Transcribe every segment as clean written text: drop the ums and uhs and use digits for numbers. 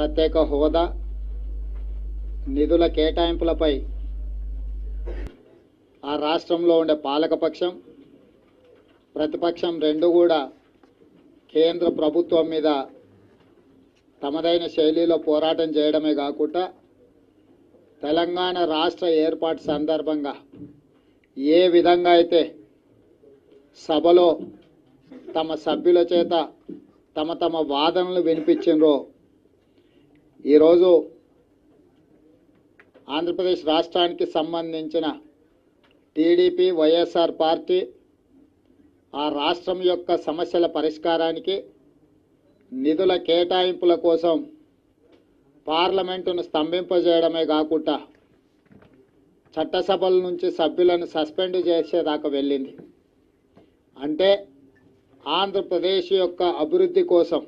ప్రత్యేక హోదా నిధుల కేటాయింపులపై ఆ రాష్ట్రంలో ఉండే పాలకపక్షం ప్రతిపక్షం రెండు కూడా కేంద్ర ప్రభుత్వం మీద తమదైన శైలిలో పోరాటం చేయడమే కాకుండా తెలంగాణ రాష్ట్ర ఏర్పాటు సందర్భంగా ఏ విధంగా అయితే సభలో తమ సభ్యుల చేత తమ వాదనలు వినిపించిండ్రో ఈరోజు ఆంధ్రప్రదేశ్ రాష్ట్రానికి సంబంధించిన టీడీపీ వైఎస్ఆర్ పార్టీ ఆ రాష్ట్రం యొక్క సమస్యల పరిష్కారానికి నిధుల కేటాయింపుల కోసం పార్లమెంటును స్తంభింపజేయడమే కాకుండా చట్టసభల నుంచి సభ్యులను సస్పెండ్ చేసేదాకా వెళ్ళింది. అంటే ఆంధ్రప్రదేశ్ యొక్క అభివృద్ధి కోసం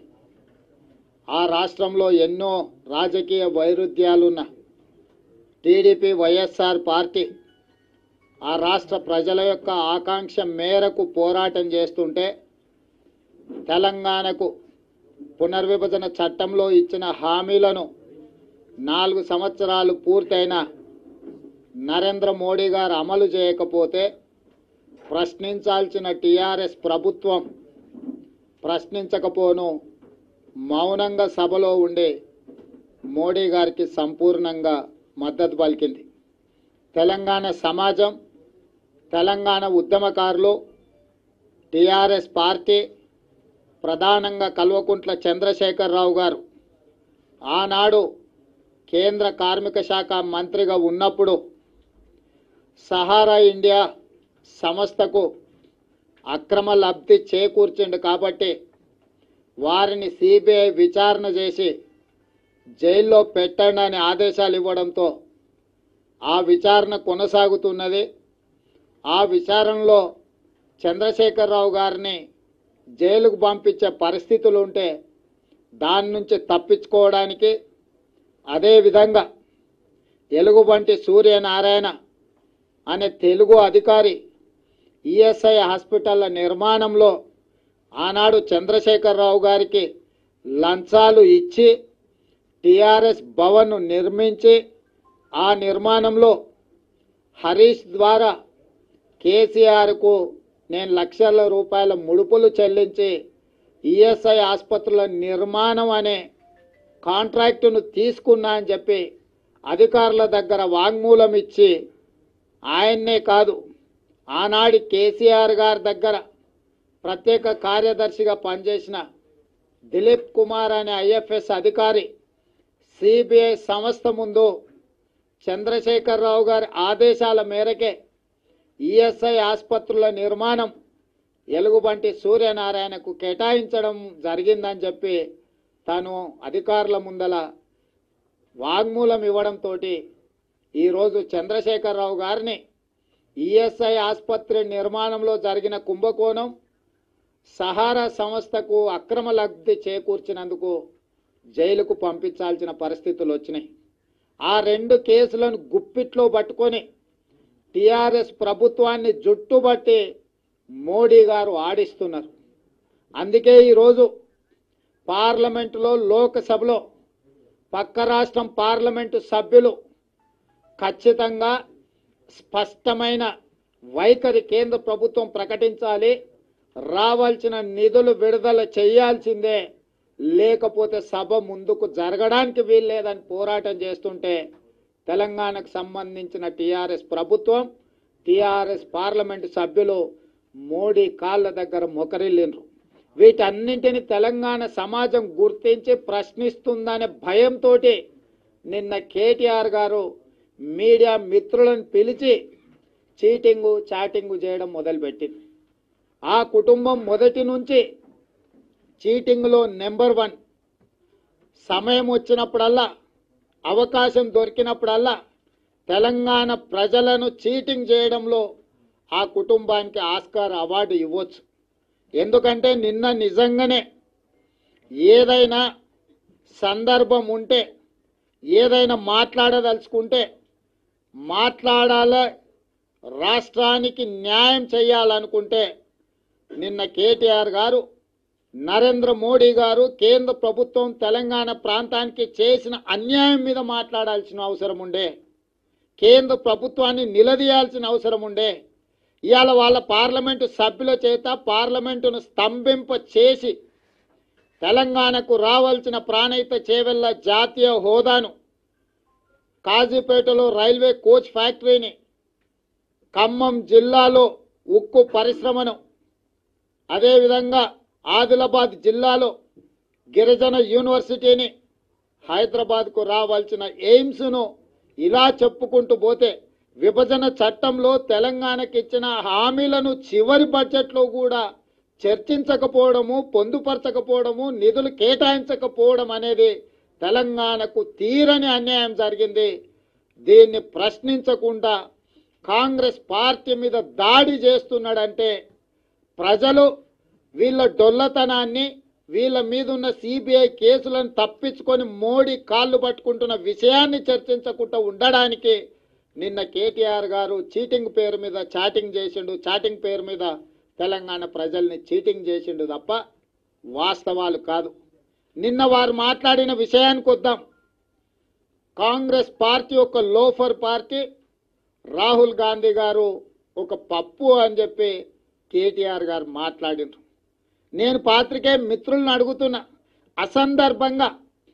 ఆ రాష్ట్రంలో ఎన్నో రాజకీయ వైరుధ్యాలున్న టీడీపీ వైఎస్ఆర్ పార్టీ ఆ రాష్ట్ర ప్రజల యొక్క ఆకాంక్ష మేరకు పోరాటం చేస్తుంటే తెలంగాణకు పునర్విభజన చట్టంలో ఇచ్చిన హామీలను 4 సంవత్సరాలు పూర్తయిన నరేంద్ర మోడీ గారు అమలు చేయకపోతే ప్రశ్నించాల్సిన టీఆర్ఎస్ ప్రభుత్వం ప్రశ్నించకపోను మౌనంగా సభలో ఉండి మోడీ గారికి సంపూర్ణంగా మద్దతు పలికింది. తెలంగాణ సమాజం, తెలంగాణ ఉద్యమకారులు, టీఆర్ఎస్ పార్టీ, ప్రధానంగా కల్వకుంట్ల చంద్రశేఖరరావు గారు ఆనాడు కేంద్ర కార్మిక శాఖ మంత్రిగా ఉన్నప్పుడు సహారా ఇండియా సంస్థకు అక్రమ లబ్ధి చేకూర్చిండు కాబట్టి వారిని సిబిఐ విచారణ చేసి జైల్లో పెట్టండి అని ఆదేశాలు ఇవ్వడంతో ఆ విచారణ కొనసాగుతున్నది. ఆ విచారణలో చంద్రశేఖరరావు గారిని జైలుకు పంపించే పరిస్థితులు ఉంటే దాని నుంచి తప్పించుకోవడానికి అదేవిధంగా ఎలుగుబంటి సూర్యనారాయణ అనే తెలుగు అధికారి ఈఎస్ఐ హాస్పిటల్ల నిర్మాణంలో ఆనాడు చంద్రశేఖరరావు గారికి లంచాలు ఇచ్చి టీఆర్ఎస్ భవన్ను నిర్మించి ఆ నిర్మాణంలో హరీష్ ద్వారా కేసీఆర్కు నేను లక్షల రూపాయల ముడుపులు చెల్లించి ఈఎస్ఐ ఆసుపత్రుల నిర్మాణం అనే కాంట్రాక్టును తీసుకున్నా అని చెప్పి అధికారుల దగ్గర వాంగ్మూలం ఇచ్చి ఆయన్నే కాదు ఆనాడి కేసీఆర్ గారి దగ్గర ప్రత్యేక కార్యదర్శిగా పనిచేసిన దిలీప్ కుమార్ అనే ఐఎఫ్ఎస్ అధికారి సిబిఐ సంస్థ ముందు చంద్రశేఖరరావు గారి ఆదేశాల మేరకే ఈఎస్ఐ ఆసుపత్రుల నిర్మాణం ఎలుగుబంటి సూర్యనారాయణకు కేటాయించడం జరిగిందని చెప్పి తాను అధికారుల ముందల వాంగ్మూలం ఇవ్వడంతో ఈరోజు చంద్రశేఖరరావు గారిని ఈఎస్ఐ ఆసుపత్రి నిర్మాణంలో జరిగిన కుంభకోణం సహారా సంస్థకు అక్రమ లబ్ధి చేకూర్చినందుకు జైలుకు పంపించాల్సిన పరిస్థితులు వచ్చినాయి. ఆ 2 కేసులను గుప్పిట్లో పట్టుకొని టీఆర్ఎస్ ప్రభుత్వాన్ని జుట్టుబట్టి మోడీ గారు ఆడిస్తున్నారు. అందుకే ఈరోజు పార్లమెంటులో లోక్సభలో పక్క రాష్ట్రం పార్లమెంటు సభ్యులు ఖచ్చితంగా స్పష్టమైన వైఖరి కేంద్ర ప్రభుత్వం ప్రకటించాలి, రావాల్సిన నిధులు విడుదల చేయాల్సిందే, లేకపోతే సభ ముందుకు జరగడానికి వీల్లేదని పోరాటం చేస్తుంటే తెలంగాణకు సంబంధించిన టీఆర్ఎస్ ప్రభుత్వం టీఆర్ఎస్ పార్లమెంటు సభ్యులు మోడీ కాళ్ళ దగ్గర మొకరిల్లిండ్రు. వీటన్నింటిని తెలంగాణ సమాజం గుర్తించి ప్రశ్నిస్తుందనే భయంతో నిన్న కేటీఆర్ గారు మీడియా మిత్రులను పిలిచి చీటింగు చాటింగు చేయడం మొదలుపెట్టింది. ఆ కుటుంబం మొదటి నుంచి చీటింగ్లో నెంబర్ 1. సమయం వచ్చినప్పుడల్లా, అవకాశం దొరికినప్పుడల్లా తెలంగాణ ప్రజలను చీటింగ్ చేయడంలో ఆ కుటుంబానికి ఆస్కార్ అవార్డు ఇవ్వచ్చు. ఎందుకంటే నిన్న నిజంగానే ఏదైనా సందర్భం ఉంటే, ఏదైనా మాట్లాడదలుచుకుంటే మాట్లాడాలి, రాష్ట్రానికి న్యాయం చేయాలనుకుంటే నిన్న కేటీఆర్ గారు నరేంద్ర మోడీ గారు కేంద్ర ప్రభుత్వం తెలంగాణ ప్రాంతానికి చేసిన అన్యాయం మీద మాట్లాడాల్సిన అవసరం ఉండే, కేంద్ర ప్రభుత్వాన్ని నిలదీయాల్సిన అవసరం ఉండే. ఇవాళ వాళ్ళ పార్లమెంటు సభ్యుల చేత పార్లమెంటును స్తంభింప చేసి తెలంగాణకు రావాల్సిన ప్రాణహిత చేవెళ్ల జాతీయ హోదాను, కాజీపేటలో రైల్వే కోచ్ ఫ్యాక్టరీని, ఖమ్మం జిల్లాలో ఉక్కు పరిశ్రమను, అదేవిధంగా ఆదిలాబాద్ జిల్లాలో గిరిజన యూనివర్సిటీని, హైదరాబాద్కు రావాల్సిన ఎయిమ్స్ను, ఇలా చెప్పుకుంటూ పోతే విభజన చట్టంలో తెలంగాణకి ఇచ్చిన హామీలను చివరి బడ్జెట్లో కూడా చర్చించకపోవడము, పొందుపరచకపోవడము, నిధులు కేటాయించకపోవడం అనేది తెలంగాణకు తీరని అన్యాయం జరిగింది. దీన్ని ప్రశ్నించకుండా కాంగ్రెస్ పార్టీ మీద దాడి చేస్తున్నాడంటే ప్రజలు వీళ్ళ డొల్లతనాన్ని, వీళ్ళ మీద ఉన్న సిబిఐ కేసులను తప్పించుకొని మోడీ కాళ్ళు పట్టుకుంటున్న విషయాన్ని చర్చించకుండా ఉండడానికి నిన్న కేటీఆర్ గారు చీటింగ్ పేరు మీద చాటింగ్ చేసిండు, చాటింగ్ పేరు మీద తెలంగాణ ప్రజల్ని చీటింగ్ చేసిండు తప్ప వాస్తవాలు కాదు. నిన్న వారు మాట్లాడిన విషయానికి వద్దాం. కాంగ్రెస్ పార్టీ ఒక లోఫర్ పార్టీ, రాహుల్ గాంధీ గారు ఒక పప్పు అని చెప్పి కేటీఆర్ గారు మాట్లాడినారు. నేను పాత్రికేయ మిత్రులను అడుగుతున్నా, అసందర్భంగా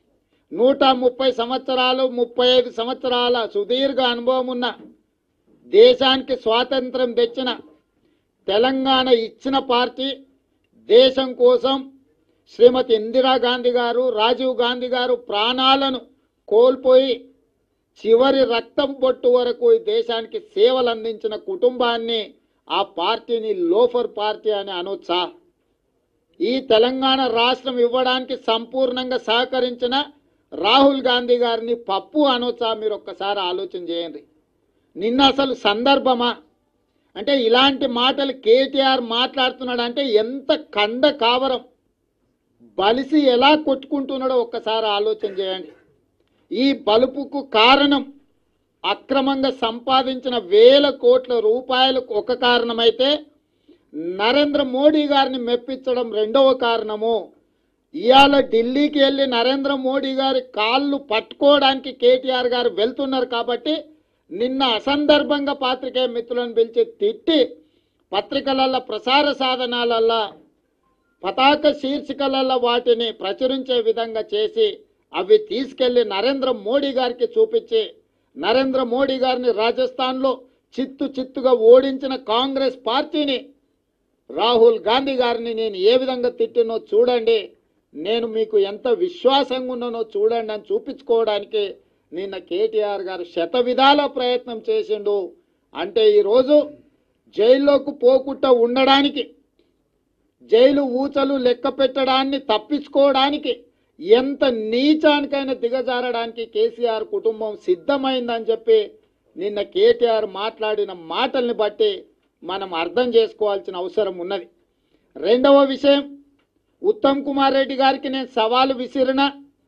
130 సంవత్సరాలు 35 సంవత్సరాల సుదీర్ఘ అనుభవం ఉన్న, దేశానికి స్వాతంత్రం తెచ్చిన, తెలంగాణ ఇచ్చిన పార్టీ, దేశం కోసం శ్రీమతి ఇందిరాగాంధీ గారు, రాజీవ్ గాంధీ గారు ప్రాణాలను కోల్పోయి చివరి రక్తం బొట్టు వరకు ఈ దేశానికి సేవలు అందించిన కుటుంబాన్ని, ఆ పార్టీని లోఫర్ పార్టీ అని అనొచ్చా? ఈ తెలంగాణ రాష్ట్రం ఇవ్వడానికి సంపూర్ణంగా సహకరించిన రాహుల్ గాంధీ గారిని పప్పు అనొచ్చా? మీరు ఒక్కసారి ఆలోచన చేయండి. నిన్న అసలు సందర్భమా? అంటే ఇలాంటి మాటలు కేటీఆర్ మాట్లాడుతున్నాడు అంటే ఎంత కండ కావరం, బలిసి ఎలా కొట్టుకుంటున్నాడో ఒక్కసారి ఆలోచన చేయండి. ఈ బలుపుకు కారణం అక్రమంగా సంపాదించిన వేల కోట్ల రూపాయలకు ఒక కారణమైతే, నరేంద్ర మోడీ గారిని మెప్పించడం రెండవ కారణము. ఇవాళ ఢిల్లీకి వెళ్ళి నరేంద్ర మోడీ గారి కాళ్ళు పట్టుకోవడానికి కేటీఆర్ గారు వెళ్తున్నారు కాబట్టి నిన్న అసందర్భంగా పాత్రికేయ మిత్రులను పిలిచి తిట్టి, పత్రికలల్లో ప్రసార సాధనాలల్లో పతాక శీర్షికలలో వాటిని ప్రచురించే విధంగా చేసి అవి తీసుకెళ్లి నరేంద్ర మోడీ గారికి చూపించి, నరేంద్ర మోడీ గారిని రాజస్థాన్లో చిత్తుగా ఓడించిన కాంగ్రెస్ పార్టీని, రాహుల్ గాంధీ గారిని నేను ఏ విధంగా తిట్టినో చూడండి, నేను మీకు ఎంత విశ్వాసంగా ఉన్నానో చూడండి అని చూపించుకోవడానికి నిన్న కేటీఆర్ గారు శతవిధాల ప్రయత్నం చేసిండు. అంటే ఈరోజు జైల్లోకి పోకుండా ఉండడానికి, జైలు ఊచలు లెక్క పెట్టడాన్ని తప్పించుకోవడానికి, ఎంత నీచానికైనా దిగజారడానికి కేసీఆర్ కుటుంబం సిద్ధమైందని చెప్పి నిన్న కేటీఆర్ మాట్లాడిన మాటల్ని బట్టి మనం అర్థం చేసుకోవాల్సిన అవసరం ఉన్నది. రెండవ విషయం, ఉత్తమ్ కుమార్ రెడ్డి గారికి నేను సవాలు విసిరిన,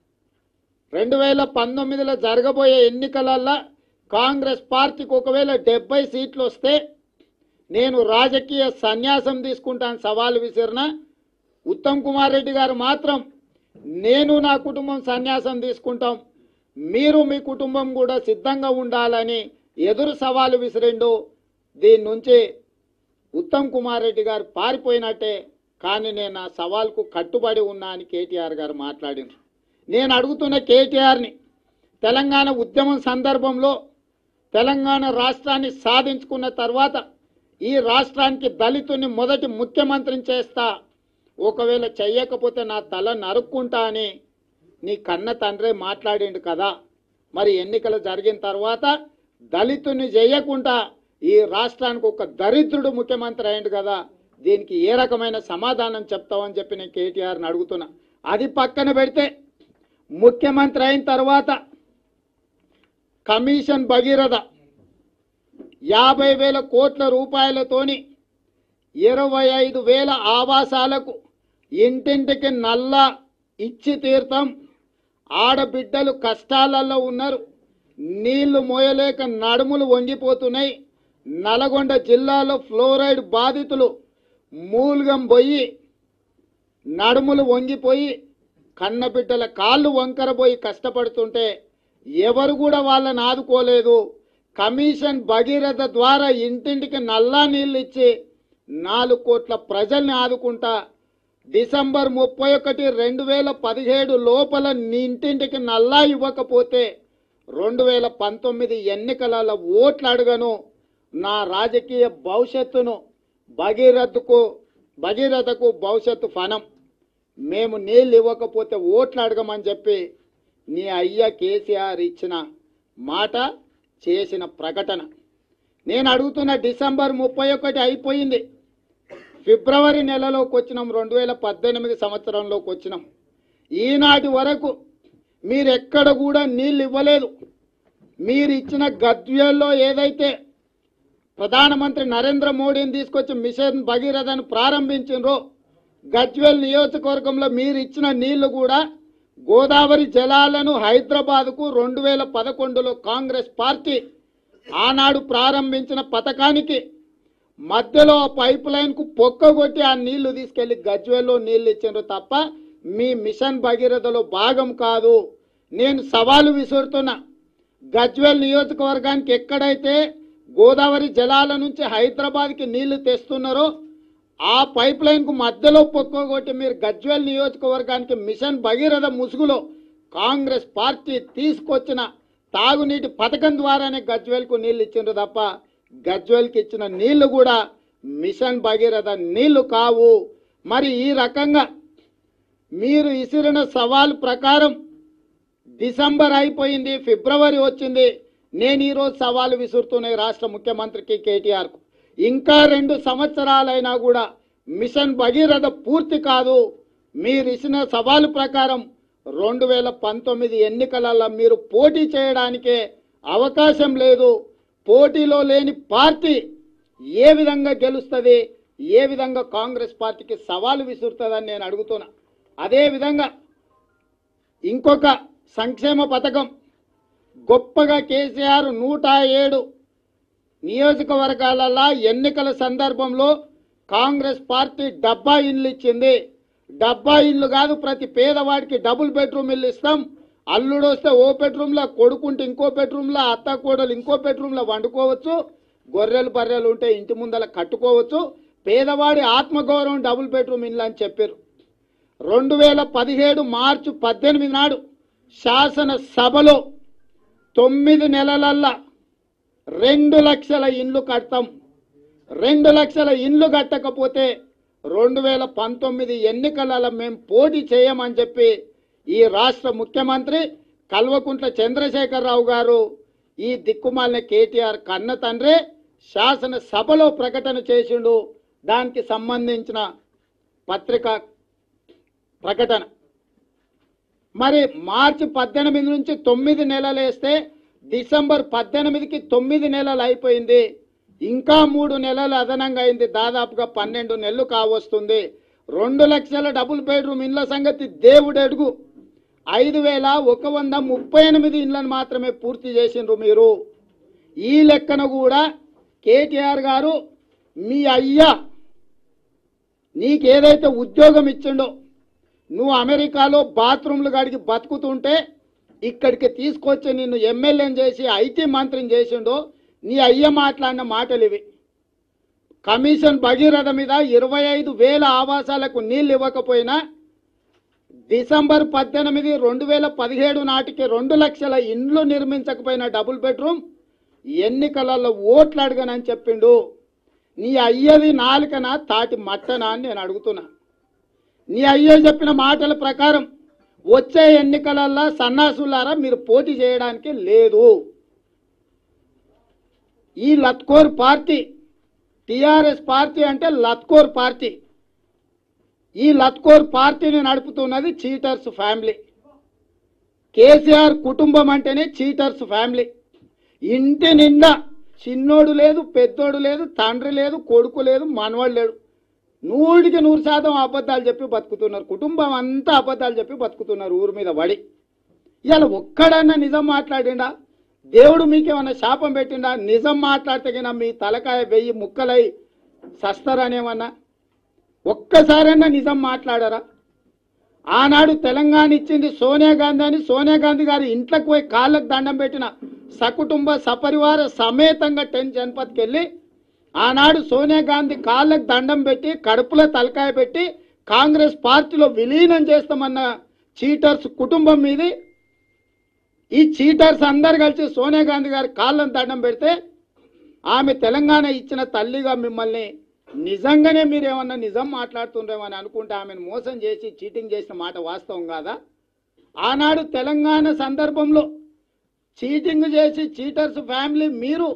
2019లో జరగబోయే ఎన్నికలల్లో కాంగ్రెస్ పార్టీకి ఒకవేళ 70 సీట్లు వస్తే నేను రాజకీయ సన్యాసం తీసుకుంటాను సవాలు విసిరిన. ఉత్తమ్ కుమార్ రెడ్డి గారు మాత్రం నేను నా కుటుంబం సన్యాసం తీసుకుంటాం, మీరు మీ కుటుంబం కూడా సిద్ధంగా ఉండాలని ఎదురు సవాలు విసిరిండు. దీని నుంచి ఉత్తమ్ కుమార్ రెడ్డి గారు పారిపోయినట్టే, కానీ నేను ఆ సవాల్కు కట్టుబడి ఉన్నా అని కేటీఆర్ గారు మాట్లాడినారు. నేను అడుగుతున్న కేటీఆర్ని, తెలంగాణ ఉద్యమం సందర్భంలో తెలంగాణ రాష్ట్రాన్ని సాధించుకున్న తర్వాత ఈ రాష్ట్రానికి దళితుని మొదటి ముఖ్యమంత్రిని చేస్తా, ఒకవేళ చెయ్యకపోతే నా తల నరుక్కుంటా అని నీ కన్న తండ్రే మాట్లాడిండు కదా. మరి ఎన్నికలు జరిగిన తర్వాత దళితుని చేయకుండా ఈ రాష్ట్రానికి ఒక దరిద్రుడు ముఖ్యమంత్రి అయిండు కదా, దీనికి ఏ రకమైన సమాధానం చెప్తావని చెప్పి నేను కేటీఆర్ని అడుగుతున్నా. అది పక్కన పెడితే ముఖ్యమంత్రి అయిన తర్వాత కమిషన్ భగీరథ 50,000 కోట్ల రూపాయలతోని 25,000 ఆవాసాలకు ఇంటింటికి నల్లా ఇచ్చి తీర్థం. ఆడబిడ్డలు కష్టాలలో ఉన్నారు, నీళ్లు మోయలేక నడుములు వంగిపోతున్నాయి. నల్గొండ జిల్లాలో ఫ్లోరైడ్ బాధితులు మూల్గం పోయి నడుములు వంగిపోయి కన్నబిడ్డల కాళ్ళు వంకరబోయి కష్టపడుతుంటే ఎవరు కూడా వాళ్ళని ఆదుకోలేదు. కమిషన్ భగీరథ ద్వారా ఇంటింటికి నల్లా నీళ్ళు ఇచ్చి 4 కోట్ల ప్రజల్ని ఆదుకుంటా డిసెంబర్ 31, 2017 లోపల ఇంటింటికి నల్లా ఇవ్వకపోతే 2019 ఎన్నికలలో ఓట్లు అడగను, నా రాజకీయ భవిష్యత్తును భగీరథకు భవిష్యత్తు ఫనం, మేము నీళ్ళు ఇవ్వకపోతే ఓట్లు అడగమని చెప్పి నీ అయ్య కేసీఆర్ ఇచ్చిన మాట, చేసిన ప్రకటన. నేను అడుగుతున్న డిసెంబర్ 31 అయిపోయింది, ఫిబ్రవరి నెలలోకి వచ్చినాం, 2018 సంవత్సరంలోకి వచ్చినాం. ఈనాటి వరకు మీరు ఎక్కడ కూడా నీళ్ళు ఇవ్వలేదు. మీరు ఇచ్చిన గద్వేల్లో ఏదైతే ప్రధానమంత్రి నరేంద్ర మోడీని తీసుకొచ్చి మిషన్ భగీరథను ప్రారంభించినరో, గజ్వేల్ నియోజకవర్గంలో మీరు ఇచ్చిన నీళ్లు కూడా గోదావరి జలాలను హైదరాబాద్కు 2011లో కాంగ్రెస్ పార్టీ ఆనాడు ప్రారంభించిన పథకానికి మధ్యలో పైప్ లైన్కు పొక్కగొట్టి ఆ నీళ్లు తీసుకెళ్లి గజ్వేల్లో నీళ్లు ఇచ్చిండ్రు తప్ప మీ మిషన్ భగీరథలో భాగం కాదు. నేను సవాలు విసురుతున్నా, గజ్వేల్ నియోజకవర్గానికి ఎక్కడైతే గోదావరి జలాల నుంచి హైదరాబాద్కి నీళ్లు తెస్తున్నారో ఆ పైప్ లైన్కు మధ్యలో పొక్కగొట్టి మీరు గజ్వేల్ నియోజకవర్గానికి మిషన్ భగీరథ ముసుగులో కాంగ్రెస్ పార్టీ తీసుకొచ్చిన తాగునీటి పథకం ద్వారానే గజ్వేల్కు నీళ్లు ఇచ్చిండ్రు తప్ప గజ్వేల్కి ఇచ్చిన నీళ్లు కూడా మిషన్ భగీరథ నీళ్లు కావు. మరి ఈ రకంగా మీరు ఇసిరిన సవాల్ ప్రకారం డిసెంబర్ అయిపోయింది, ఫిబ్రవరి వచ్చింది. నేను ఈరోజు సవాలు విసురుతున్నాయి రాష్ట్ర ముఖ్యమంత్రికి కేటీఆర్కు, ఇంకా 2 సంవత్సరాలైనా కూడా మిషన్ భగీరథ పూర్తి కాదు. మీరు ఇచ్చిన సవాలు ప్రకారం 2019 ఎన్నికలలో మీరు పోటీ చేయడానికే అవకాశం లేదు. పోటీలో లేని పార్టీ ఏ విధంగా గెలుస్తుంది, ఏ విధంగా కాంగ్రెస్ పార్టీకి సవాలు విసురుతుందని నేను అడుగుతున్నా. అదేవిధంగా ఇంకొక సంక్షేమ పథకం గొప్పగా కేసీఆర్ 107 నియోజకవర్గాలలో ఎన్నికల సందర్భంలో కాంగ్రెస్ పార్టీ డబ్బా ఇల్లు ఇచ్చింది. డబ్బా ఇల్లు కాదు, ప్రతి పేదవాడికి డబుల్ బెడ్రూమ్ ఇల్లు ఇస్తాం. అల్లుడు వస్తే ఓ బెడ్రూమ్లో, కొడుకుంటే ఇంకో బెడ్రూమ్లో, అత్త కోడలు ఇంకో బెడ్రూమ్లో వండుకోవచ్చు, గొర్రెలు బర్రెలు ఉంటే ఇంటి ముందల కట్టుకోవచ్చు. పేదవాడి ఆత్మగౌరవం డబుల్ బెడ్రూమ్ ఇల్లు అని చెప్పారు. 2017 మార్చి 18 నాడు శాసనసభలో 9 నెలలల్లా 2 లక్షల ఇండ్లు కడతాం. 2 లక్షల ఇండ్లు కట్టకపోతే 2019 ఎన్నికలలో మేము పోటీ చేయమని చెప్పి ఈ రాష్ట్ర ముఖ్యమంత్రి కల్వకుంట్ల చంద్రశేఖరరావు గారు, ఈ దిక్కుమాలిన కేటీఆర్ కన్న తండ్రి శాసనసభలో ప్రకటన చేసిండు. దానికి సంబంధించిన పత్రికా ప్రకటన. మరి మార్చి 18 నుంచి 9 నెలలు వేస్తే డిసెంబర్ 18కి 9 నెలలు అయిపోయింది. ఇంకా 3 నెలలు అదనంగా అయింది, దాదాపుగా 12 నెలలు కావస్తుంది. 2 లక్షల డబుల్ బెడ్రూమ్ ఇండ్ల సంగతి దేవుడు అడుగు. 5138 ఇండ్లను మాత్రమే పూర్తి చేసిండ్రు మీరు. ఈ లెక్కన కూడా కేటీఆర్ గారు, మీ అయ్యా నీకేదైతే ఉద్యోగం ఇచ్చిండో, నువ్వు అమెరికాలో బాత్రూమ్లు గడికి బతుకుతుంటే ఇక్కడికి తీసుకొచ్చి నిన్ను ఎమ్మెల్యేని చేసి ఐటీ మంత్రిని చేసిండో, నీ అయ్య మాట్లాడిన మాటలు ఇవి. కమిషన్ భగీరథ మీద 25,000 ఆవాసాలకు నీళ్ళు ఇవ్వకపోయినా డిసెంబర్ 18, 2017 నాటికి 2 లక్షల ఇండ్లు నిర్మించకపోయినా డబుల్ బెడ్రూమ్ ఎన్నికలలో ఓట్లు అడగనని చెప్పిండు. నీ అయ్యది నాలుకనా తాటి మట్టనా అని నేను అడుగుతున్నా. నీ అయ్య చెప్పిన మాటల ప్రకారం వచ్చే ఎన్నికలలో సన్నాసులారా మీరు పోటీ చేయడానికి లేదు. ఈ లత్కోర్ పార్టీ, టిఆర్ఎస్ పార్టీ అంటే లత్కోర్ పార్టీ. ఈ లత్కోర్ పార్టీని నడుపుతున్నది చీటర్స్ ఫ్యామిలీ. కేసీఆర్ కుటుంబం అంటేనే చీటర్స్ ఫ్యామిలీ. ఇంటి నిండా చిన్నోడు లేదు, పెద్దోడు లేదు, తండ్రి లేదు, కొడుకు లేదు, మనవాడు లేడు. 100% అబద్ధాలు చెప్పి బతుకుతున్నారు. కుటుంబం అంతా అబద్ధాలు చెప్పి బతుకుతున్నారు ఊరి మీద పడి. ఇవాళ ఒక్కడన్నా నిజం మాట్లాడిండా? దేవుడు మీకేమన్నా శాపం పెట్టిండా? నిజం మాట్లాడితే కినా మీ తలకాయ 1000 ముక్కలై సస్తారనేమన్నా? ఒక్కసారన్నా నిజం మాట్లాడారా? ఆనాడు తెలంగాణ ఇచ్చింది సోనియా గాంధీ అని సోనియా గాంధీ గారి ఇంట్లోకి పోయి కాళ్ళకు దండం పెట్టిన సకుటుంబ సపరివార సమేతంగా 10 జనపథ్కి వెళ్ళి ఆనాడు సోనియా గాంధీ కాళ్ళకు దండం పెట్టి కడుపులో తలకాయ పెట్టి కాంగ్రెస్ పార్టీలో విలీనం చేస్తామన్న చీటర్స్ కుటుంబం మీది ఈ చీటర్స్ అందరు కలిసి సోనియా గాంధీ గారి కాళ్ళను దండం పెడితే ఆమె తెలంగాణ ఇచ్చిన తల్లిగా మిమ్మల్ని నిజంగానే మీరేమన్నా నిజం మాట్లాడుతుండ్రేమని అనుకుంటే ఆమెను మోసం చేసి చీటింగ్ చేసిన మాట వాస్తవం కాదా? ఆనాడు తెలంగాణ సందర్భంలో చీటింగ్ చేసి చీటర్స్ ఫ్యామిలీ మీరు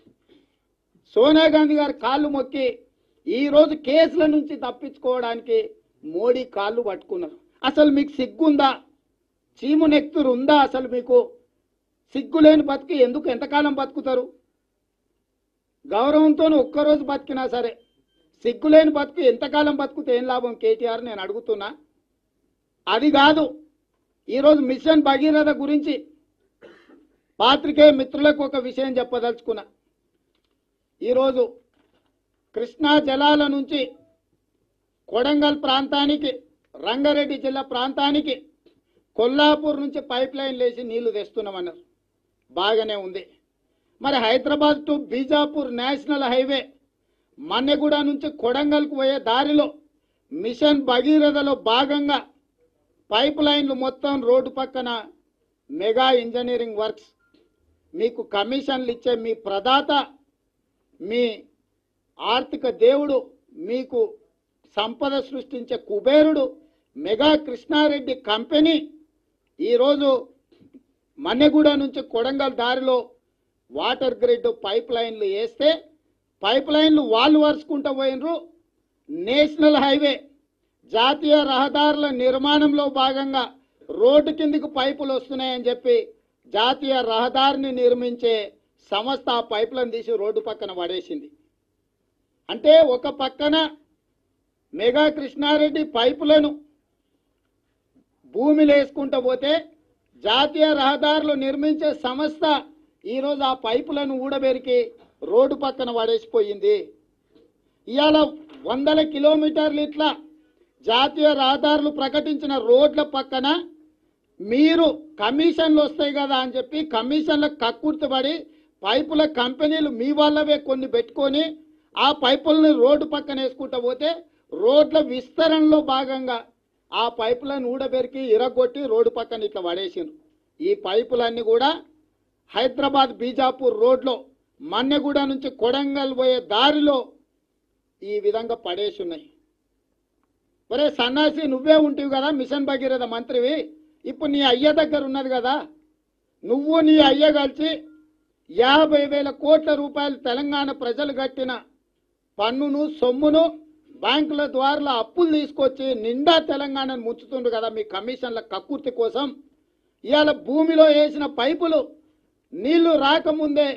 సోనియా గాంధీ గారి కాళ్ళు మొక్కి ఈరోజు కేసుల నుంచి తప్పించుకోవడానికి మోడీ కాళ్ళు పట్టుకున్నారు. అసలు మీకు సిగ్గుందా? చీము నెక్తురు ఉందా? అసలు మీకు సిగ్గులేని బతికి ఎందుకు ఎంతకాలం బతుకుతారు? గౌరవంతో ఒక్కరోజు బతికినా సరే సిగ్గులేని బతుకు ఎంతకాలం బతుకుతే ఏం లాభం కేటీఆర్ నేను అడుగుతున్నా. అది కాదు, ఈరోజు మిషన్ భగీరథ గురించి పాత్రికేయ మిత్రులకు ఒక విషయం చెప్పదలుచుకున్నా. ఈరోజు కృష్ణా జలాల నుంచి కొడంగల్ ప్రాంతానికి రంగారెడ్డి జిల్లా ప్రాంతానికి కొల్లాపూర్ నుంచి పైప్ లైన్ లేచి నీళ్లు తెస్తున్నామన్నారు. బాగానే ఉంది. మరి Hyderabad to Bijapur national highway Mannegudem నుంచి కొడంగల్కు పోయే దారిలో మిషన్ భగీరథలో భాగంగా పైప్ లైన్లు మొత్తం రోడ్డు పక్కన మెగా ఇంజనీరింగ్ వర్క్స్ మీకు కమిషన్లు ఇచ్చే మీ ప్రదాత మీ ఆర్థిక దేవుడు మీకు సంపద సృష్టించే కుబేరుడు మెగా కృష్ణారెడ్డి కంపెనీ ఈరోజు మన్నెగూడ నుంచి కొడంగల్ దారిలో వాటర్ గ్రిడ్ పైప్ లైన్లు వేస్తే పైప్ లైన్లు వాళ్ళు వరుసుకుంటూ పోయినరు. నేషనల్ హైవే జాతీయ రహదారుల నిర్మాణంలో భాగంగా రోడ్డు కిందికి పైపులు వస్తున్నాయని చెప్పి జాతీయ రహదారిని నిర్మించే సంస్థ ఆ పైపులను తీసి రోడ్డు పక్కన పడేసింది. అంటే ఒక పక్కన మెగా కృష్ణారెడ్డి పైపులను భూమిలో వేసుకుంటూ పోతే జాతీయ రహదారులు నిర్మించే సంస్థ ఈరోజు ఆ పైపులను ఊడబెరికి రోడ్డు పక్కన పడేసిపోయింది. ఇవాళ 100 కిలోమీటర్లు ఇట్లా జాతీయ రహదారులు ప్రకటించిన రోడ్ల పక్కన మీరు కమిషన్లు వస్తాయి కదా అని చెప్పి కమిషన్లకు కక్కుర్తిపడి పైపుల కంపెనీలు మీ వాళ్ళవే కొన్ని పెట్టుకొని ఆ పైపులను రోడ్డు పక్కన వేసుకుంటూ పోతే రోడ్ల విస్తరణలో భాగంగా ఆ పైపులను ఊడబెరికి ఇరగొట్టి రోడ్డు పక్కన ఇట్లా పడేసిండ్రు. ఈ పైపులన్నీ కూడా హైదరాబాద్ బీజాపూర్ రోడ్లో మన్నెగూడ నుంచి కొడంగల్ పోయే దారిలో ఈ విధంగా పడేసి ఉన్నాయి. ఒరే సన్నాసి, నువ్వే ఉంటివి కదా మిషన్ భగీరథ మంత్రివి, ఇప్పుడు నీ అయ్య దగ్గర ఉన్నది కదా, నువ్వు నీ అయ్య కలిసి 50,000 కోట్ల రూపాయలు తెలంగాణ ప్రజలు కట్టిన పన్నును సొమ్మును బ్యాంకుల ద్వారా అప్పులు తీసుకొచ్చి నిండా తెలంగాణను ముంచుతుండ్రు కదా మీ కమిషన్ల కక్కుర్తి కోసం. ఇవాళ భూమిలో వేసిన పైపులు నీళ్లు రాకముందే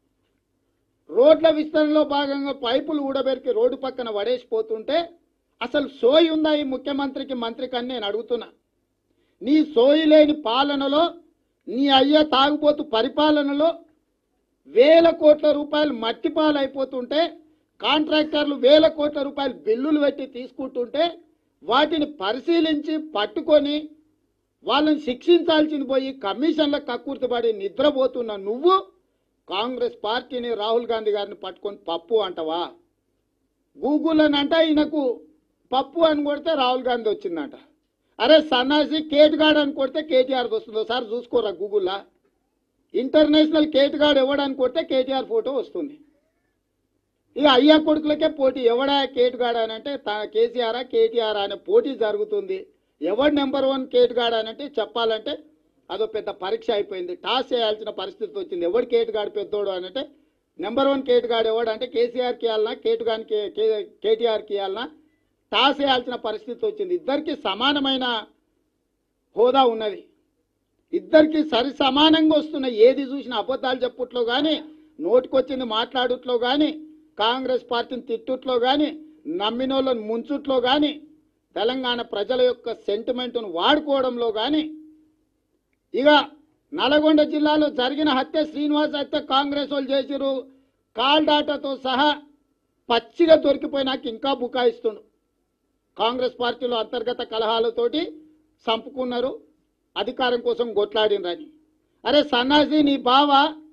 రోడ్ల విస్తరణలో భాగంగా పైపులు ఊడబెరికి రోడ్డు పక్కన పడేసిపోతుంటే అసలు సోయి ఉందా ఈ ముఖ్యమంత్రికి మంత్రికి అని నేను అడుగుతున్నా. నీ సోయి లేని పాలనలో నీ అయ్య తాగుబోతు పరిపాలనలో 1,000 కోట్ల రూపాయలు మట్టిపాలైపోతుంటే కాంట్రాక్టర్లు 1,000 కోట్ల రూపాయలు బిల్లులు పెట్టి తీసుకుంటుంటే వాటిని పరిశీలించి పట్టుకొని వాళ్ళని శిక్షించాల్సింది పోయి కమిషన్ల కక్కుర్తిపడి నిద్రపోతున్న నువ్వు కాంగ్రెస్ పార్టీని రాహుల్ గాంధీ గారిని పట్టుకొని పప్పు అంటవా? గూగుల్ అని అంటే ఈయనకు పప్పు అని కొడితే రాహుల్ గాంధీ వచ్చిందంట. అరే సన్నాసి, కేటుగాడు అని కొడితే కేటీఆర్ వస్తుందో సార్ చూసుకోరా గూగుల్లో. ఇంటర్నేషనల్ కేటుగాడు ఎవడని కొడితే కేటీఆర్ ఫోటో వస్తుంది. ఇక అయ్యా కొడుకులకే పోటీ, ఎవడా కేటుగాడు అని అంటే కేసీఆర్ కేటీఆర్ అనే పోటీ జరుగుతుంది. ఎవడు నెంబర్ 1 కేటుగాడు అని అంటే చెప్పాలంటే అదో పెద్ద పరీక్ష అయిపోయింది. టాస్ చేయాల్సిన పరిస్థితి వచ్చింది. ఎవడు కేటుగాడు పెద్దోడు అని అంటే నెంబర్ 1 కేటుగాడు ఎవడు అంటే కేసీఆర్కి ఇవ్వాలన్నా కేటుగానికి కేటీఆర్కి ఇవ్వాలన్నా టాస్ చేయాల్సిన పరిస్థితి వచ్చింది. ఇద్దరికి సమానమైన హోదా ఉన్నది, ఇద్దరికి సరి సమానంగా వస్తున్నాయి. ఏది చూసినా అబద్ధాలు చెప్పుట్లో కానీ నోటికొచ్చింది మాట్లాడుట్లో కానీ కాంగ్రెస్ పార్టీని తిట్టుట్లో కానీ నమ్మినోళ్ళని ముంచుట్లో కానీ తెలంగాణ ప్రజల యొక్క సెంటిమెంట్ను వాడుకోవడంలో కానీ ఇక నల్గొండ జిల్లాలో జరిగిన హత్య శ్రీనివాస్ హత్య కాంగ్రెస్ వాళ్ళు చేసిరు. కాల్ డాటాతో సహా పచ్చిగా దొరికిపోయి నాకు ఇంకా బుకాయిస్తుండు. కాంగ్రెస్ పార్టీలో అంతర్గత కలహాలతోటి చంపుకున్నారు, అధికారం కోసం కొట్లాడినరని. అరే సన్నాసి, నీ బావ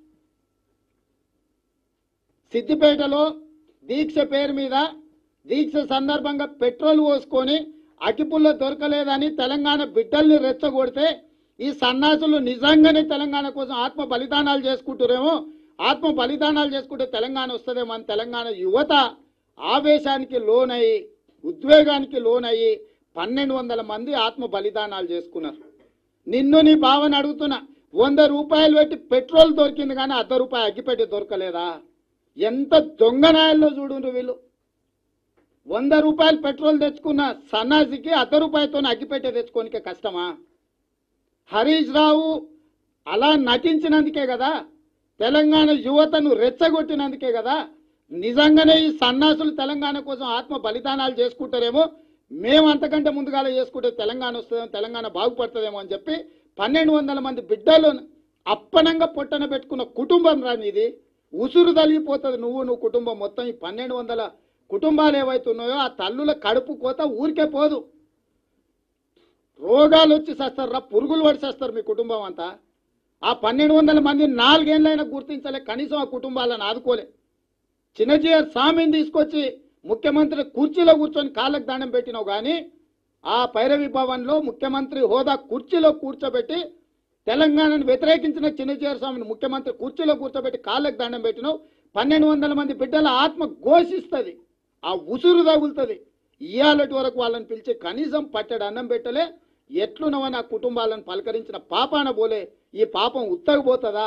సిద్దిపేటలో దీక్ష పేరు మీద దీక్ష సందర్భంగా పెట్రోల్ పోసుకొని అగ్గిపుల్ల దొరకలేదని తెలంగాణ బిడ్డల్ని రెచ్చగొడితే ఈ సన్నాసులు నిజంగానే తెలంగాణ కోసం ఆత్మ బలిదానాలు చేసుకుంటారేమో, ఆత్మ బలిదానాలు చేసుకుంటే తెలంగాణ వస్తుందేమో అని తెలంగాణ యువత ఆవేశానికి లోనయ్యి ఉద్వేగానికి లోనయ్యి 1200 మంది ఆత్మ బలిదానాలు చేసుకున్నారు. నిన్ను నీ భావన అడుగుతున్నా, 100 రూపాయలు పెట్టి పెట్రోల్ దొరికింది కానీ ₹1 అగ్గిపెట్టి దొరకలేదా? ఎంత దొంగనాయాల్లో చూడుండ్రు వీళ్ళు. 100 రూపాయలు పెట్రోల్ తెచ్చుకున్న సన్నాసికి ₹1 అగ్గిపెట్టే తెచ్చుకోనికే కష్టమా? హరీష్ రావు అలా నటించినందుకే కదా, తెలంగాణ యువతను రెచ్చగొట్టినందుకే కదా నిజంగానే ఈ సన్నాసులు తెలంగాణ కోసం ఆత్మ బలిదానాలు చేసుకుంటారేమో, మేము అంతకంటే ముందుగాల చేసుకుంటే తెలంగాణ వస్తుందేమో, తెలంగాణ బాగుపడుతుందేమో అని చెప్పి 1200 మంది బిడ్డలు అప్పనంగా పొట్టన పెట్టుకున్న కుటుంబం రాని ఇది. ఉసురు తలిగిపోతుంది నువ్వు కుటుంబం మొత్తం. ఈ 1200 కుటుంబాలు ఏవైతున్నాయో ఆ తల్లుల కడుపు కోత ఊరికే పోదు. రోగాలు వచ్చి చేస్తారు, పురుగులు పడి చేస్తారు మీ కుటుంబం అంతా. ఆ 1200 మంది 4 ఏళ్ళైనా గుర్తించలే, కనీసం ఆ కుటుంబాలను ఆదుకోలే. చిన్నజీఆర్ స్వామిని తీసుకొచ్చి ముఖ్యమంత్రి కుర్చీలో కూర్చొని కాళ్ళకు దండం పెట్టినావు కానీ ఆ పైరవి భవన్లో ముఖ్యమంత్రి హోదా కుర్చీలో కూర్చోబెట్టి తెలంగాణను వ్యతిరేకించిన చిన్నజీఆర్ స్వామిని ముఖ్యమంత్రి కుర్చీలో కూర్చోబెట్టి కాళ్ళకు దండం పెట్టినావు. 1200 మంది బిడ్డల ఆత్మ ఘోషిస్తుంది, ఆ ఉసురు తగులుతుంది. ఇయాలటి వరకు వాళ్ళని పిలిచి కనీసం పట్టెడు అన్నం పెట్టలే. ఎట్లున్నవని ఆ కుటుంబాలను పలకరించిన పాపాన పోలే. ఈ పాపం ఉత్తగిపోతుందా?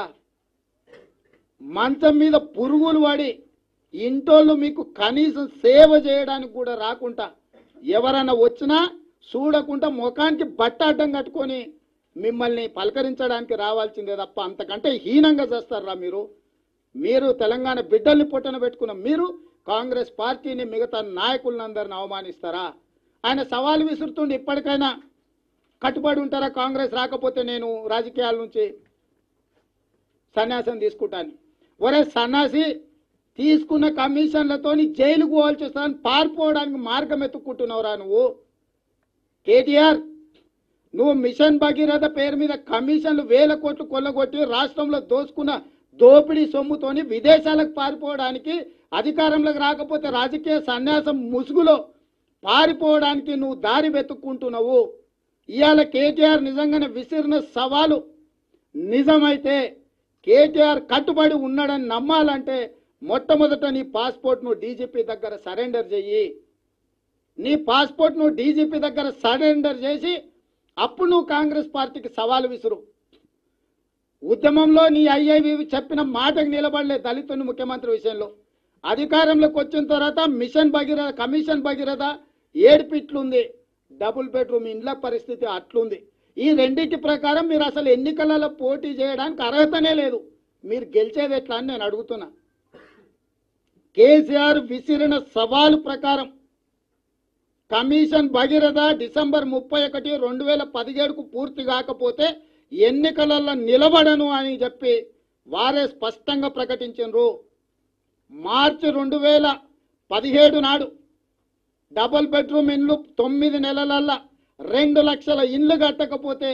మంచం మీద పురుగులు వాడి ఇంటోళ్ళు మీకు కనీసం సేవ చేయడానికి కూడా రాకుండా, ఎవరైనా వచ్చినా చూడకుండా ముఖానికి బట్ట అడ్డం కట్టుకొని మిమ్మల్ని పలకరించడానికి రావాల్సిందే తప్ప అంతకంటే హీనంగా చేస్తారా మీరు తెలంగాణ బిడ్డల్ని పొట్టన పెట్టుకున్న మీరు కాంగ్రెస్ పార్టీని మిగతా నాయకులందరిని అవమానిస్తారా? ఆయన సవాల్ విసురుతుండి ఇప్పటికైనా కట్టుబడి ఉంటారా? కాంగ్రెస్ రాకపోతే నేను రాజకీయాల నుంచి సన్యాసం తీసుకుంటాను. ఒరే సన్యాసి, తీసుకున్న కమిషన్లతోని జైలుకు పోవాల్సి వస్తుందని పారిపోవడానికి మార్గం ఎత్తుక్కుంటున్నావురా నువ్వు. కేటీఆర్, నువ్వు మిషన్ భగీరథ పేరు మీద కమిషన్లు 1000 కోట్లు కొల్లగొట్టి రాష్ట్రంలో దోచుకున్న దోపిడీ సొమ్ముతోని విదేశాలకు పారిపోవడానికి, అధికారంలోకి రాకపోతే రాజకీయ సన్యాసం ముసుగులో పారిపోవడానికి నువ్వు దారి వెతుక్కుంటున్నావు. ఇవాళ కేటీఆర్ నిజంగానే విసిరిన సవాలు నిజమైతే, కేటీఆర్ కట్టుబడి ఉన్నాడని నమ్మాలంటే మొట్టమొదట నీ పాస్పోర్ట్ నువ్వు డీజీపీ దగ్గర సరెండర్ చెయ్యి. నీ పాస్పోర్ట్ నువ్వు డీజీపీ దగ్గర సరెండర్ చేసి అప్పుడు నువ్వు కాంగ్రెస్ పార్టీకి సవాలు విసురు. ఉద్యమంలో నీ ఐఐవి చెప్పిన మాటకు నిలబడలే దళితుని ముఖ్యమంత్రి విషయంలో. అధికారంలోకి వచ్చిన తర్వాత మిషన్ భగీరథ, కమిషన్ భగీరథ ఏడుపిట్లుంది, డబుల్ బెడ్రూమ్ ఇండ్ల పరిస్థితి అట్లుంది. ఈ రెండింటి ప్రకారం మీరు అసలు ఎన్నికలలో పోటీ చేయడానికి అర్హతనే లేదు. మీరు గెలిచేది ఎట్లా అని నేను అడుగుతున్నా. కేసీఆర్ విసిరిన సవాలు ప్రకారం కమిషన్ భగీరథ డిసెంబర్ 31, 2017కు పూర్తి కాకపోతే ఎన్నికలలో నిలబడను అని చెప్పి వారే స్పష్టంగా ప్రకటించారు. మార్చి 2017 నాడు డబుల్ బెడ్రూమ్ ఇండ్లు 9 నెలలల్లో 2 లక్షల ఇండ్లు కట్టకపోతే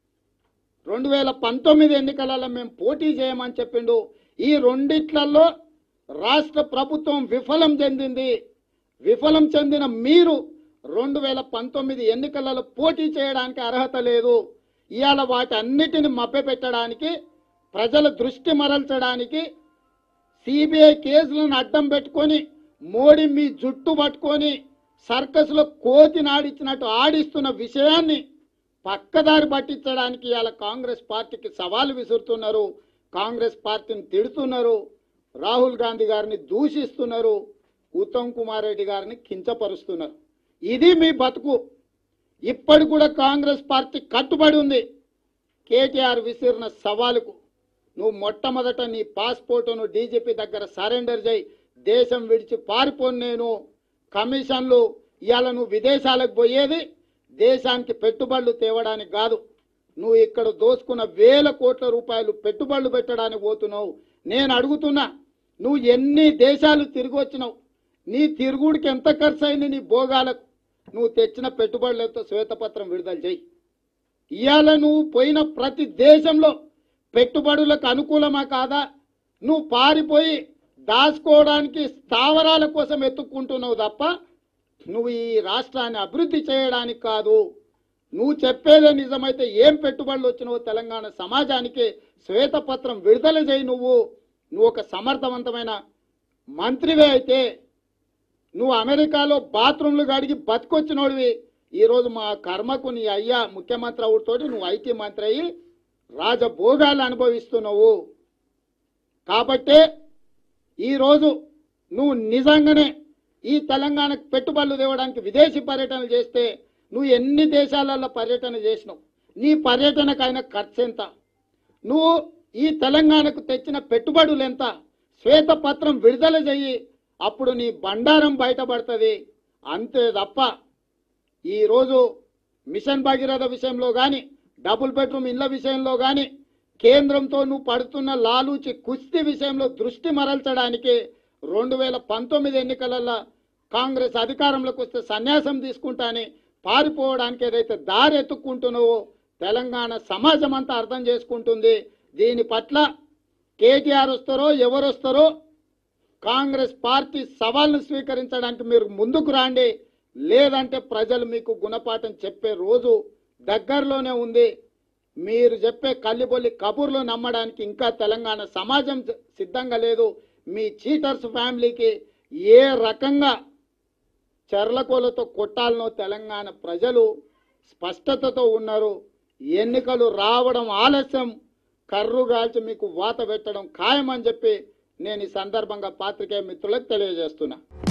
2019 ఎన్నికలలో మేము పోటీ చేయమని చెప్పిండు. ఈ రెండిట్లలో రాష్ట్ర ప్రభుత్వం విఫలం చెందింది. విఫలం చెందిన మీరు 2019 ఎన్నికలలో పోటీ చేయడానికి అర్హత లేదు. ఇవాళ వాటన్నిటిని మభ్యపెట్టడానికి, ప్రజల దృష్టి మరల్చడానికి సిబిఐ కేసులను అడ్డం పెట్టుకొని మోడీ మీ జుట్టు పట్టుకొని సర్కస్లో కోతి నాడిచ్చినట్టు ఆడిస్తున్న విషయాన్ని పక్కదారి పట్టించడానికి ఇవాళ కాంగ్రెస్ పార్టీకి సవాలు విసురుతున్నారు. కాంగ్రెస్ పార్టీని తిడుతున్నారు, రాహుల్ గాంధీ గారిని దూషిస్తున్నారు, ఉత్తమ్ కుమార్ రెడ్డి గారిని కించపరుస్తున్నారు. ఇది మీ బతుకు. ఇప్పటి కూడా కాంగ్రెస్ పార్టీ కట్టుబడి ఉంది కేటీఆర్ విసిరిన సవాలుకు. నువ్వు మొట్టమొదట నీ పాస్పోర్టును డీజీపీ దగ్గర సరెండర్ చేయి. దేశం విడిచి పారిపోను నేను. కమిషన్లు ఇవాళ నువ్వు విదేశాలకు పోయేది దేశానికి పెట్టుబడులు తేవడానికి కాదు. నువ్వు ఇక్కడ దోచుకున్న 1000 కోట్ల రూపాయలు పెట్టుబడులు పెట్టడానికి పోతున్నావు. నేను అడుగుతున్నా, నువ్వు ఎన్ని దేశాలు తిరిగి వచ్చినావు? నీ తిరుగుడికి ఎంత ఖర్చు అయింది? నీ భోగాలకు నువ్వు తెచ్చిన పెట్టుబడులతో శ్వేతపత్రం విడుదల చేయి. ఇవాళ నువ్వు పోయిన ప్రతి దేశంలో పెట్టుబడులకు అనుకూలమా కాదా? నువ్వు పారిపోయి దాచుకోవడానికి స్థావరాల కోసం ఎత్తుక్కుంటున్నావు తప్ప నువ్వు ఈ రాష్ట్రాన్ని అభివృద్ధి చేయడానికి కాదు. నువ్వు చెప్పేదే నిజమైతే ఏం పెట్టుబడులు వచ్చినావో తెలంగాణ సమాజానికి శ్వేతపత్రం విడుదల చేయి. నువ్వు ఒక సమర్థవంతమైన మంత్రివే అయితే నువ్వు అమెరికాలో బాత్రూంలు గడిగి బతికొచ్చినోడివి. ఈరోజు మా కర్మకు నీ అయ్యా ముఖ్యమంత్రి అవుతోటి నువ్వు ఐటీ మంత్రి అయ్యి రాజభోగాలు అనుభవిస్తున్నావు. కాబట్టే ఈరోజు నువ్వు నిజంగానే ఈ తెలంగాణకు పెట్టుబడులు తేవడానికి విదేశీ పర్యటనలు చేస్తే నువ్వు ఎన్ని దేశాలలో పర్యటన చేసినావు? నీ పర్యటనకైనా ఖర్చు ఎంత? నువ్వు ఈ తెలంగాణకు తెచ్చిన పెట్టుబడులు ఎంత? శ్వేతపత్రం విడుదల చెయ్యి, అప్పుడు నీ బండారం బయటపడుతుంది. అంతే తప్ప ఈరోజు మిషన్ భగీరథ విషయంలో కానీ, డబుల్ బెడ్రూమ్ ఇళ్ల విషయంలో కానీ, కేంద్రంతో నువ్వు పడుతున్న లాలూచి కుస్తీ విషయంలో దృష్టి మరల్చడానికి 2019 ఎన్నికలలో కాంగ్రెస్ అధికారంలోకి వస్తే సన్యాసం తీసుకుంటాని పారిపోవడానికి ఏదైతే దారి ఎత్తుక్కుంటున్నావో తెలంగాణ సమాజం అంతా అర్థం చేసుకుంటుంది. దీని పట్ల కేటీఆర్ వస్తారో ఎవరు వస్తారో కాంగ్రెస్ పార్టీ సవాల్ను స్వీకరించడానికి మీరు ముందుకు రాండి. లేదంటే ప్రజలు మీకు గుణపాఠం చెప్పే రోజు దగ్గరలోనే ఉంది. మీరు చెప్పే కల్లిబొల్లి కబుర్లు నమ్మడానికి ఇంకా తెలంగాణ సమాజం సిద్ధంగా లేదు. మీ చీటర్స్ ఫ్యామిలీకి ఏ రకంగా చెర్లకోలతో కొట్టాలనో తెలంగాణ ప్రజలు స్పష్టతతో ఉన్నారు. ఎన్నికలు రావడం ఆలస్యం, కర్రుగాల్చి మీకు వాత పెట్టడం ఖాయమని చెప్పి నేను ఈ సందర్భంగా పాత్రికేయ మిత్రులకు తెలియజేస్తున్నా.